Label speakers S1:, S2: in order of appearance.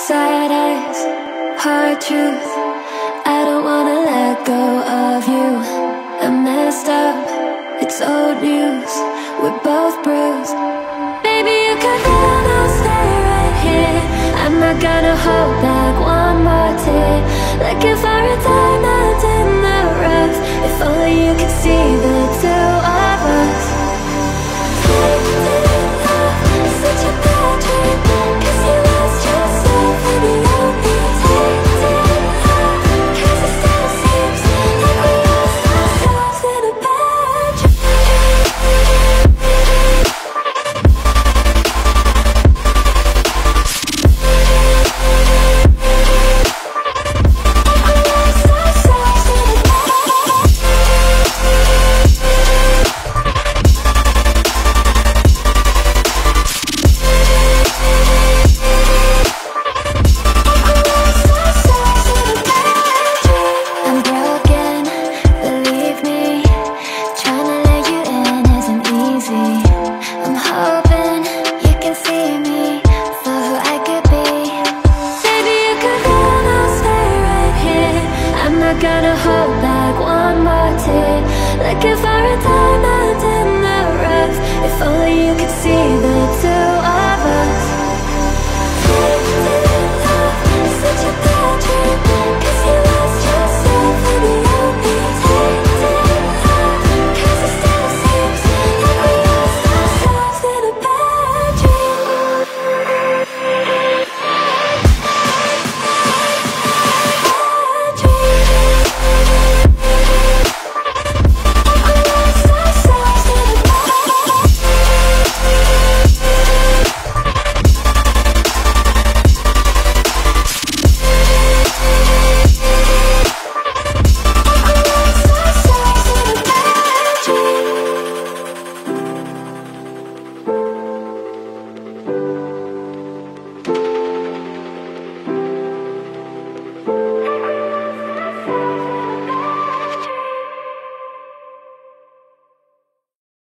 S1: Side eyes, hard truth. I don't wanna let go of you. I messed up, it's old news. We're both bruised. Baby, you could run, I'll stay right here. I'm not gonna hold back one more tear. Looking for a diamond in the rough. If only you could see the two of us. Such a bad dream, 'cause you lost yourself in the only tainted love. 'Cause it still seems like we lost ourselves in a bad dream. Gonna hold back one more tear. Looking for a diamond in the rough. If only you could see the two